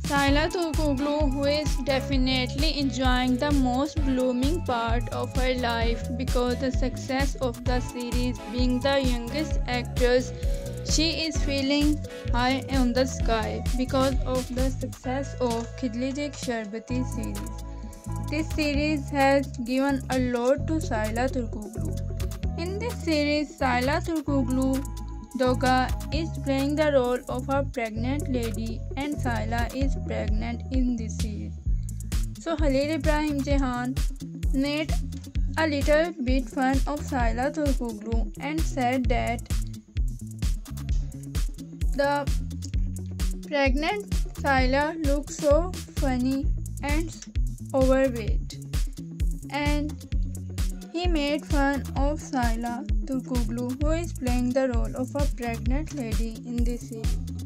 Sila Turkoglu, who is definitely enjoying the most blooming part of her life because the success of the series, being the youngest actress, she is feeling high on the sky because of the success of Khilij Sharbati series. This series has given a lot to Sila Turkoglu. In this series, Sila Turkoglu Doga is playing the role of a pregnant lady and Sila is pregnant in this series. So Halil Ibrahim Ceyhan made a little bit fun of Sila Turkoglu and said that the pregnant Sila looks so funny and overweight, and he made fun of Sila Turkoglu, who is playing the role of a pregnant lady in this series.